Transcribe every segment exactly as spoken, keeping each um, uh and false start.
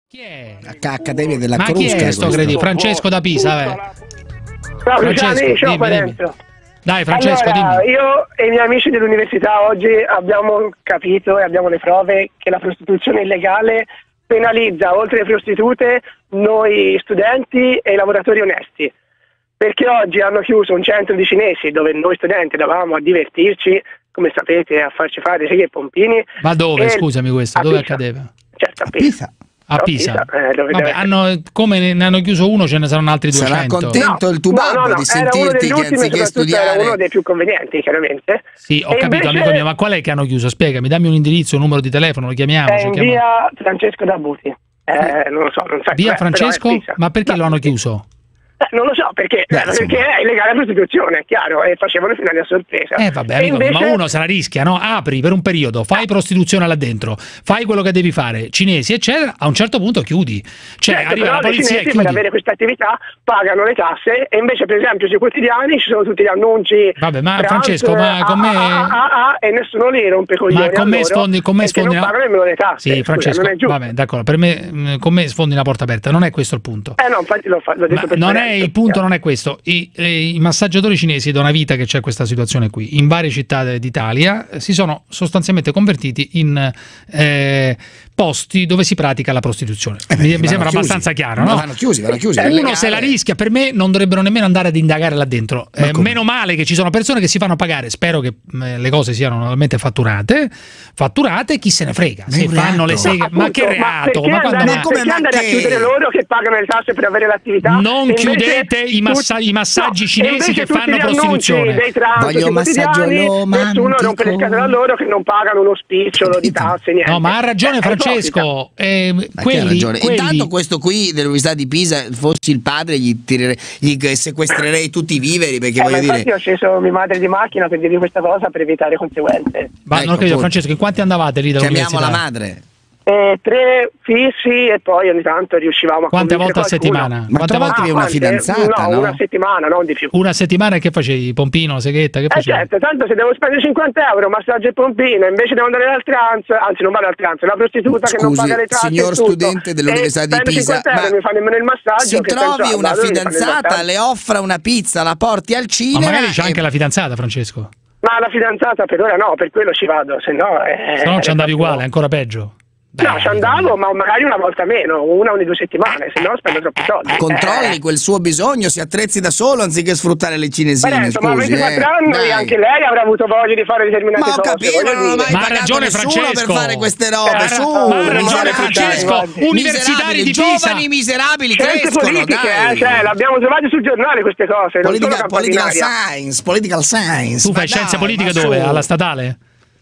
Chi è? Accademia della Ma Crusca. chi è sto credito? Francesco da Pisa, eh. Ciao Francesco, Luciani, ciao dimmi, qua dimmi. dentro. Dai Francesco, Allora, dimmi. io e i miei amici dell'università oggi abbiamo capito e abbiamo le prove che la prostituzione illegale penalizza, oltre alle prostitute, noi studenti e i lavoratori onesti. Perché oggi hanno chiuso un centro di cinesi dove noi studenti andavamo a divertirci, come sapete, a farci fare seghe e pompini. Ma dove, e scusami questo, a dove Pisa. accadeva? Certo, a A Pisa. Pisa. A Pisa. Eh, dove Vabbè, deve- hanno, come ne hanno chiuso uno ce ne saranno altri Sarà duecento. contento il tuo No, babbo no, no, di era uno sentirti degli che ultimi, anziché soprattutto era studiare uno dei più convenienti, chiaramente. Sì, ho E capito, invece amico mio, ma qual è che hanno chiuso? Spiegami, dammi un indirizzo, un numero di telefono, lo chiamiamo. è in cerchiamo- via Francesco Dabuti. Eh, non lo so, non sai Via qual è, Francesco? però è Pisa. Ma perché No, lo hanno chiuso? eh, non lo so, perché, Beh, eh, perché insomma. è illegale la prostituzione, è chiaro, e facevano finali a sorpresa. Eh vabbè, E amico, invece- ma uno se la rischia, no? Apri per un periodo, fai prostituzione là dentro, fai quello che devi fare, cinesi eccetera, a un certo punto chiudi. Cioè Certo, arriva però la polizia i e cinesi chiudi. per avere queste attività pagano le tasse e invece per esempio sui quotidiani ci sono tutti gli annunci. Vabbè, ma trans, Francesco, ma ah, con me- ah, ah, ah, ah, e nessuno li rompe i coglioni. Ma con me a loro, sfondi, con me perché sfondi non una- pagano nemmeno le tasse. Sì, Scusa, Francesco, non è giusto. vabbè, d'accordo, per me mh, con me sfondi una porta aperta, non è questo il punto. Eh no, infatti l'ho, fa- l'ho detto Ma per non è Federico, il punto, chiaro. non è questo. I, eh, i massaggiatori cinesi da una vita che c'è questa situazione qui, in varie città d'Italia, eh, si sono sostanzialmente convertiti in eh, posti dove si pratica la prostituzione. Eh beh, mi, mi vanno sembra chiusi. abbastanza chiaro, Ma no? vanno chiusi, vanno chiusi. è Uno illegale. se la rischia, per me non dovrebbero nemmeno andare ad indagare là dentro. Ma Eh, come? meno male che ci sono persone che si fanno pagare, spero che eh, le cose siano normalmente fatturate, fatturate, chi se ne frega. Ma Se è un fanno le reato. seghe, ma che Appunto, reato? perché Ma quando andare, mai? come- perché ma andare che- a chiudere loro che pagano le tasse per avere l'attività? Non e invece chiudete i massa- tutti- i massaggi no, cinesi e invece che tutti fanno gli annunci prostituzione. dei trans Voglio sui un massaggio quotidiani, romantico. nessuno rompe le scatole a loro che non pagano uno spicciolo di tasse, niente. No, ma ha ragione Eh, è ipocrita. Francesco. Eh, Ma che ha quelli, ragione. quelli- Intanto questo qui dell'Università di Pisa, fossi il padre, gli, tirerei, gli sequestrerei tutti i viveri, perché Eh, voglio ma infatti dire... ho sceso mia madre di macchina per dirgli questa cosa per evitare conseguenze. Ma Ecco, non ho capito, appunto. Francesco, in quanti andavate lì Chiamiamo dall'università? la madre. Eh, tre fissi e poi ogni tanto riuscivamo a Quante convincere volte a qualcuno. settimana? Ma Quante volte? trovatevi una quante? fidanzata, no, no? una settimana, non di più. Una settimana e che facevi? Pompino, seghetta, che Eh facevi? certo, tanto se devo spendere cinquanta euro, massaggio e pompino, invece devo andare dal trans, anzi non vado al trans, la prostituta che non Scusi, paga le tasse signor e tutto, studente dell'Università e di spendo Pisa, cinquanta euro, ma mi fa nemmeno il massaggio. si che trovi penso, ah, una vado, mi fanno il fidanzata, massaggio. le offra una pizza, la porti al Ma cinema... magari c'è e- anche la fidanzata, Francesco. Ma la fidanzata per ora no, per quello ci vado, se no... Eh, Se no ci andavi proprio- uguale, ancora peggio. No, Beh, ci andavo, ma magari una volta meno, una ogni due settimane, se no spendo troppi soldi. Controlli Eh. quel suo bisogno, si attrezzi da solo anziché sfruttare le cinesine, Parenzo, ma a scusi. ventiquattro eh. anni Dai. anche lei avrà avuto voglia di fare determinate Ma ho cose. capito, voglio non ho dire. mai Ma ha pagato ragione nessuno Francesco. per fare queste robe, Eh, su, ma ha ragione miserabili. Francesco, universitari di Pisa. Giovani miserabili Scienze crescono, politiche, dai. eh, cioè, l'abbiamo trovate sul giornale queste cose, non Politica- sono political campagnaria. science, political science. Tu Ma fai scienze dai, politiche ma dove? su. Alla statale?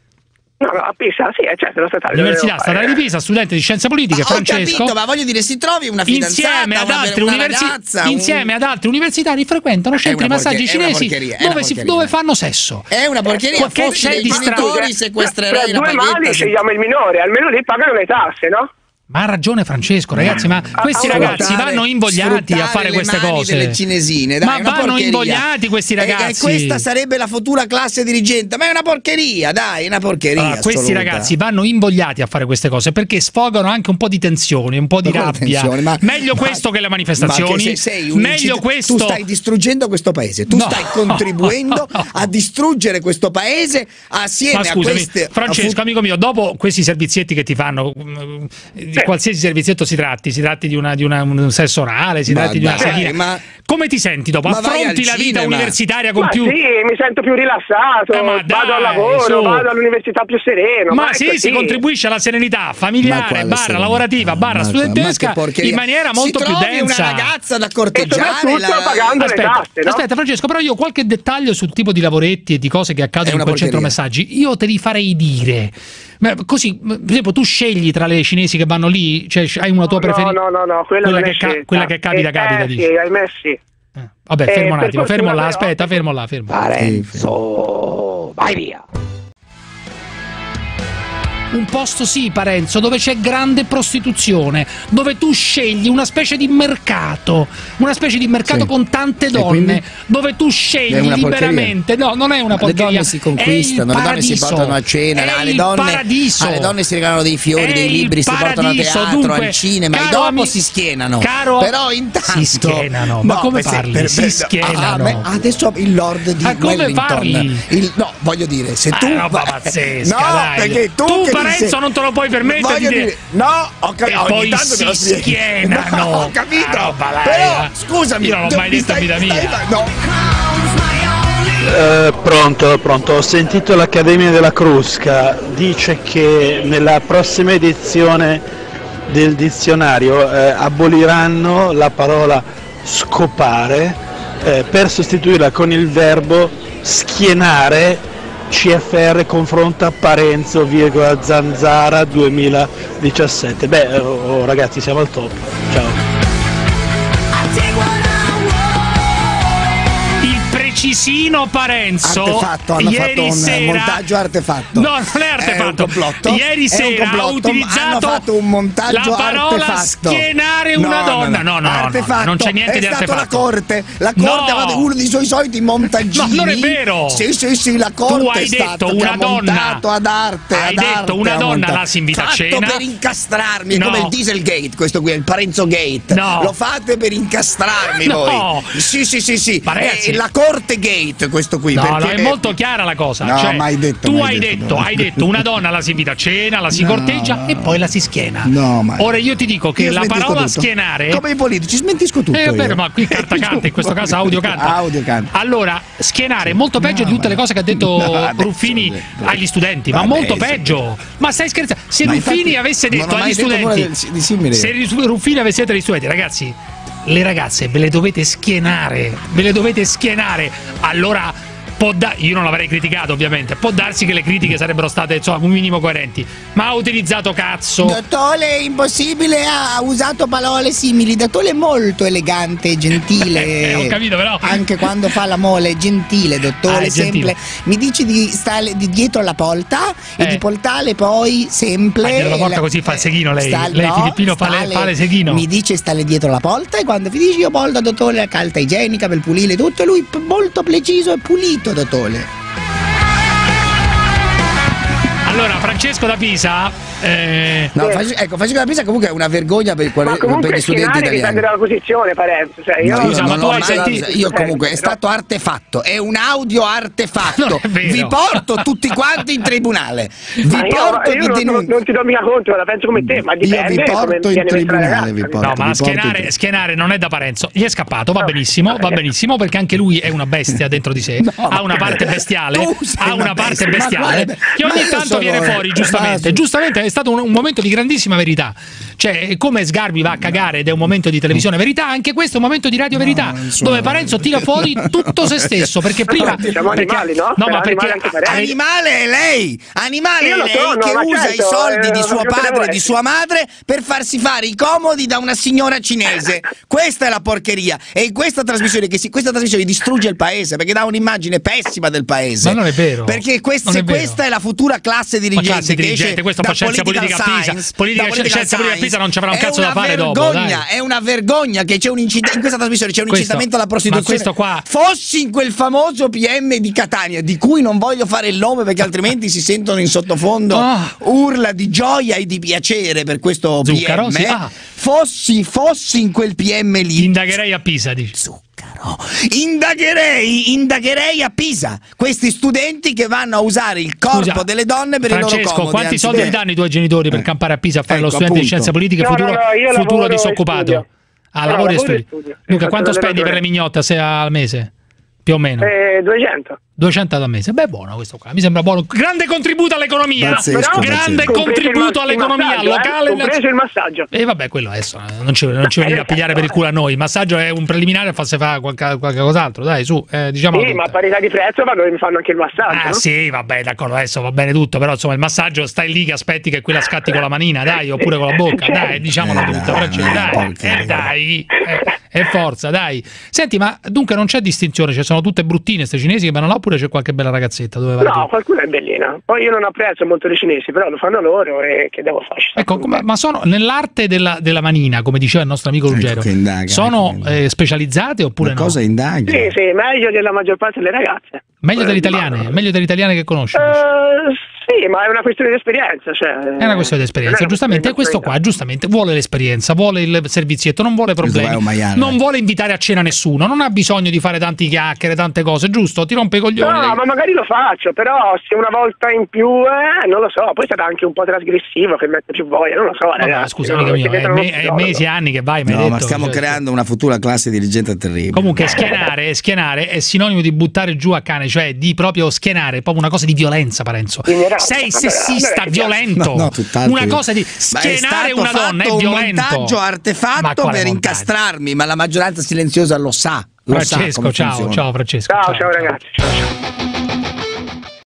No, no, a Pisa, sì, è certo, la statale. Università dovevo statale fare. di Pisa, studente di scienze politiche, Ho Francesco. capito, ma voglio dire, si trovi una fidanzata, Insieme ad, una, altri una universi- ragazza, un- insieme ad altri universitari frequentano centri una massaggi porcheria, è una cinesi porcheria, è una dove, si- porcheria. dove fanno sesso. È una porcheria, Che fossi c'è dei di strano? genitori Tra sequestrerei la due paghetta. mani se- scegliamo il minore, almeno lì pagano le tasse, no? Ma ha ragione Francesco, ragazzi, ma questi ah, ragazzi Sfruttare- vanno invogliati a sfruttare fare le queste mani cose. delle cinesine, dai, Ma una vanno porcheria. invogliati questi E- ragazzi. E, questa sarebbe la futura classe dirigente, ma è una porcheria, dai, una porcheria. Allora, questi assoluta. ragazzi vanno invogliati a fare queste cose perché sfogano anche un po' di tensione, un po' di Ma quale rabbia. tensione? Ma- Meglio ma- questo che le ma manifestazioni. che se sei un Meglio incit- questo. Tu stai distruggendo questo paese, tu No. stai contribuendo a distruggere questo paese assieme Ma scusami, a queste Francesco, a amico mio, dopo questi servizietti che ti fanno, mm, di qualsiasi servizietto si tratti, si tratti di, una, di una, un sesso orale, si Ma tratti di una dai, sedina, ma- come ti senti dopo? Ma vai Affronti al la vita cinema. universitaria con Ma più... sì, mi sento più rilassato, Eh, ma vado dai, al lavoro, su. vado all'università più sereno. Ma è sì, così. si contribuisce alla serenità Ma familiare, quale barra serenità? lavorativa, barra Ma- studentesca ma che porcheria. in maniera molto si più trovi densa. una ragazza da E corteggiare, soprattutto la- pagando le Aspetta, tasse, no? aspetta Francesco, però io qualche dettaglio sul tipo di lavoretti e di cose che È accadono in una quel centro porcheria. messaggi, io te li farei dire. Ma così, per esempio, tu scegli tra le cinesi che vanno lì, cioè hai una tua No, preferita? no, no, no, quella, non che, è scelta. quella che capita, Eh, capita, eh, dici. sì, ahimè sì. Eh, Vabbè, Eh, fermo un per attimo, fermo fortuna là, però- aspetta, fermo là, fermo. Parenzo, vai via. un posto sì, Parenzo, dove c'è grande prostituzione, dove tu scegli una specie di mercato, una specie di mercato Sì. con tante E donne, quindi? dove tu È scegli una liberamente. No, non è una Le porcheria. donne si conquistano, le donne si portano a cena, è alle il donne, paradiso. alle donne si regalano dei fiori, È dei il libri, si portano a paradiso. teatro, Dunque, al cinema, e caro dopo ami- si schienano. Caro, Però intanto si schienano. Ma No, come per se- parli? per- Si per- schienano. ah, beh, adesso il Lord di Ma come Wellington. parli? Il- no, voglio dire, se tu Ah, è una roba pazzesca, no, dai. perché tu, Tu, che mi Parenzo, sei- non te lo puoi permettere Voglio di dire- dire, no, ho E capito, poi ogni tanto si me lo spieghi. schienano. No, ho capito. Ah, roba là, Però eh. scusami, Io non l'ho tu mai mi detto in stai- vita stai- mia. no. Eh, pronto, pronto, ho sentito l'Accademia della Crusca, dice che nella prossima edizione del dizionario eh, aboliranno la parola scopare eh, per sostituirla con il verbo schienare. C F R confronta Parenzo, virgola, Zanzara duemiladiciassette. Beh, oh, ragazzi, siamo al top. Ciao. Il precisino Parenzo Artefatto, hanno ieri fatto un sera... montaggio artefatto. No, non è artefatto. È un complotto. Ieri È un sera ha complotto. utilizzato Hanno fatto un montaggio la parola artefatto. schienare una No, donna. no, No, no, no, artefatto. no, non c'è niente è di stato artefatto. la corte. La corte No. ha fatto uno dei suoi soliti montaggini. Ma non è vero. Sì, sì, sì, la corte Tu hai è stato detto che una ha donna. montato ad arte. Hai ad detto arte, una ha donna montato. la si invita a Fatto cena. per incastrarmi, è No. come il Dieselgate, questo qui, è il Parenzo Gate. No. Lo fate per incastrarmi No. voi. Sì, sì, sì, sì. Ma ragazzi- È la corte Gate questo qui. No, perché no, è molto chiara la cosa. No, cioè, mai detto, tu mai hai detto, detto, no. hai detto una donna la si invita a cena, la si No, corteggia no. e poi la si schiena. No, ma- Ora io ti dico che Io la smentisco parola tutto. schienare. Come i politici, smentisco tutto. Eh, è vero, io. ma qui carta canta, in questo caso audio canta. Audio canta. Allora, schienare è molto peggio No, di tutte ma- le cose che ha detto No, adesso- Ruffini agli studenti, ma Vabbè, molto sì. peggio. Ma stai scherzando? Se Ma Ruffini infatti avesse non detto ho mai agli detto nulla studenti, del- di simile. se Ruffini avesse detto agli studenti, ragazzi, le ragazze ve le dovete schienare, ve le dovete schienare, allora può da- io non l'avrei criticato ovviamente, può darsi che le critiche sarebbero state insomma un minimo coerenti, ma ha utilizzato cazzo. Dottore, è impossibile, ha usato parole simili. Dottore è molto elegante e gentile. Eh, ho capito, però. Anche quando fa la mole, è gentile, dottore. Ah, è gentile. sempre. Mi dici di stare di dietro la porta Eh. e di portare poi sempre. Ah, dietro la porta così fa il seghino lei. Lei, Filippino, fa le- stare- fa le seghino. Mi dice stare dietro la porta e quando finisce io porto dottore la carta igienica per pulire tutto e lui p- molto preciso e pulito, dottore. Allora, Francesco da Pisa, eh, No, Sì. faccio- ecco, faccio capire comunque è una vergogna per, quali- Ma per comunque gli studenti schienare italiani. dipende dalla posizione, Parenzo. Cioè, io No, Scusa, io ma non tu ho hai mai- sentito- io comunque è No. stato artefatto, è un audio artefatto. Non è vero. Vi porto tutti quanti in tribunale. Vi Ma io, porto io di non, non, denuncia. non ti do mica conto, la penso come te, ma Io dipende vi porto come in viene messa la tribunale, ragazza. vi porto. no, ma vi porto schienare, in- schienare non è da Parenzo. Gli è scappato, va No. benissimo, va benissimo, perché anche lui è una bestia dentro di sé, No, ha una ma- parte bestiale, Tu sei ha una una parte bestia, ma bestiale guarda, che ma ogni io tanto sono- viene fuori, ma giustamente. su- Giustamente è stato un, un momento di grandissima verità. Cioè, come Sgarbi va a cagare ed è un momento di televisione verità, anche questo è un momento di radio verità, non sono- dove Parenzo tira fuori tutto se stesso, perché prima Siamo perché- animali, no? No, Per ma animali perché anche Parenzo. Animale è lei! Animale Io è lo lei so, no, che ma usa certo, i soldi eh, di non suo potevo padre e di essere. sua madre per farsi fare i comodi da una signora cinese. Questa è la porcheria. E in questa trasmissione, che si, questa trasmissione distrugge il paese perché dà un'immagine pessima del paese. Ma non è vero. Perché questa, Non è se vero. questa è la futura classe Ma dirigente classe che dirigente, esce questo da fa scienza political politica a Pisa. science, Politica- da political scienza politica a Pisa non ci avrà un è cazzo da una fare dopo, vergogna, dai. È una vergogna che c'è un incidente in questa trasmissione, c'è un Questo- incitamento alla ma prostituzione. questo qua- Fossi in quel famoso P M di Catania, di cui non voglio fare il nome perché altrimenti si sentono in sottofondo Ah. urla di gioia e di piacere per questo Zucchero, P M. sì, ah. Fossi, fossi in quel P M lì. indagherei a Pisa, dici. Zucchero. Indagherei, indagherei a Pisa questi studenti che vanno a usare il corpo Scusa, delle donne per i loro Francesco, comodi. quanti soldi anziché- gli danno i tuoi genitori per Eh. campare a Pisa a fare lo Ecco, studente di appunto. scienze politiche, No, futuro, no, no, io futuro lavoro e disoccupato? studio. Ah, No, lavoro e lavoro e studi. studio. Luca, Faccio quanto spendi per le l'allenatore. mignotte se al mese? Più o meno? Eh, duecento. duecento al mese. Beh, buono questo qua. Mi sembra buono. Grande contributo all'economia. Pazzesco, Però- Grande pazzesco. Compreso il contributo ma- il all'economia massaggio, eh, locale. compreso il massaggio. E vabbè, quello adesso eh, non ci, non ci venire a pigliare per il culo a noi. Il massaggio è un preliminare a farsi fare qualche, qualche cos'altro. Dai, su, eh, diciamo. Sì, ma a parità di prezzo ma noi mi fanno anche il massaggio. Ah no? sì, vabbè, d'accordo, adesso va bene tutto, però insomma il massaggio stai lì che aspetti che quella scatti con la manina, dai, oppure con la bocca, dai, diciamola Eh, tutta, dai, Francesco, dai, porca eh, dai, eh, e forza, dai. Senti, ma dunque non c'è distinzione, ci sono tutte bruttine queste cinesi che vanno là, oppure oppure c'è qualche bella ragazzetta dove vai No, tu? qualcuno è bellina. Poi io non apprezzo molto i cinesi, però lo fanno loro e che devo fare? Ecco, ma, ma sono nell'arte della, della manina, come diceva il nostro amico Ruggero, Ecco che indaga, sono ecco che eh, specializzate oppure Ma no? cosa indaghi? Sì, sì, meglio della maggior parte delle ragazze. Meglio delle Eh, italiane, ma- meglio delle italiane che conosci. dici. Eh, sì, ma è una questione di esperienza. Cioè, È una questione di esperienza, non è una giustamente. E questione questo di qua, giustamente, vuole l'esperienza, vuole il servizietto, non vuole Questo problemi, vai a un maiale. non vuole invitare a cena nessuno, non ha bisogno di fare tanti chiacchiere, tante cose, giusto? Ti rompe i coglioni. No, ma magari lo faccio, però se una volta in più, eh, non lo so, poi sarà anche un po' trasgressivo che mette più voglia, non lo so, Vabbè, ragazzi. scusa, no, amico mio, siete è, uno me- è psicologo. mesi e anni che vai, mi hai No, detto. ma stiamo cioè, creando una futura classe dirigente terribile. Comunque schienare, schienare è sinonimo di buttare giù a cane, cioè di proprio schienare, proprio una cosa di violenza, Parenzo. Quindi era- Sei allora, sessista, allora, violento. No, no, tutt'altro. una cosa di Ma è schienare stato una donna è fatto un violento. montaggio Ma artefatto quale per montaggio? incastrarmi, ma la maggioranza silenziosa lo sa. Lo sa Francesco, come ciao, funziona. ciao Francesco. Ciao, ciao ragazzi. Ciao, ciao.